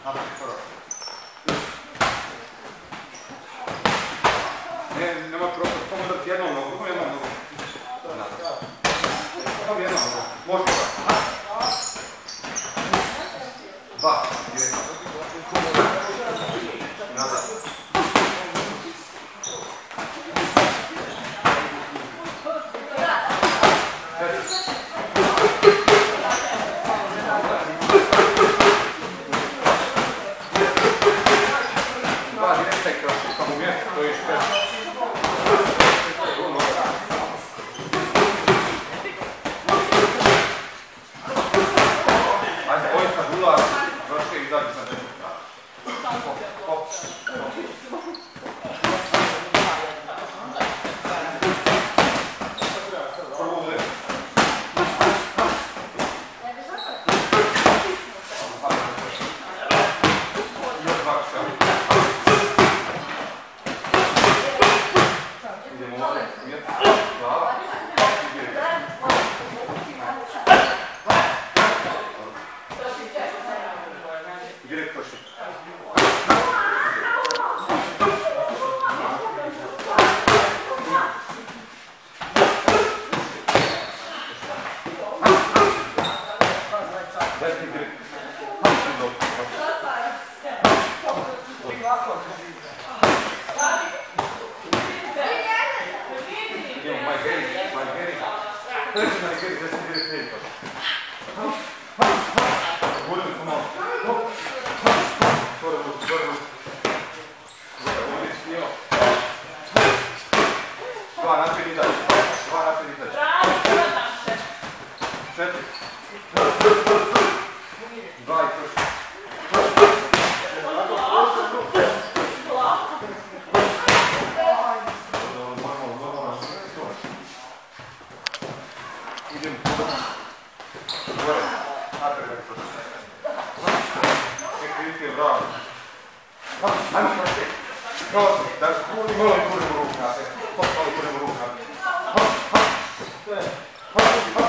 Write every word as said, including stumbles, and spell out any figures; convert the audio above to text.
Naprijed, prvo. Ne, nema prostor, samo da jednom nogu, samo jednom nogu. Samo jednom nogu, može da. Dva, direktno. Nazad. Dva, direktno je kroz, samo mjesto, to je išće. Ajde, ovo je sad ulaz, vrši i izađi na desnu stranu. Hop, hop, hop. Prvo udre. Još dva kša. Idemo ovdje, uvijek, glava. Direkt koši. Desni direkt. Idemo, Majheri, Majheri. Treći Majheri, desni direkt ne koši. Budemo se malo. Gore ruku, gore ruku. Gore, ovdje snio. Dva naprijed izađe. Dva naprijed izađe. Četiri. Dva i kroši. Idemo. Gore. Naprijed ga kroši. Nek vidite bravo. Ajmo kroši. Kroši. Da kuli malo i kurimo ruku naprijed. Hop, malo i kurimo ruku naprijed. Hop, hop. Hop, hop.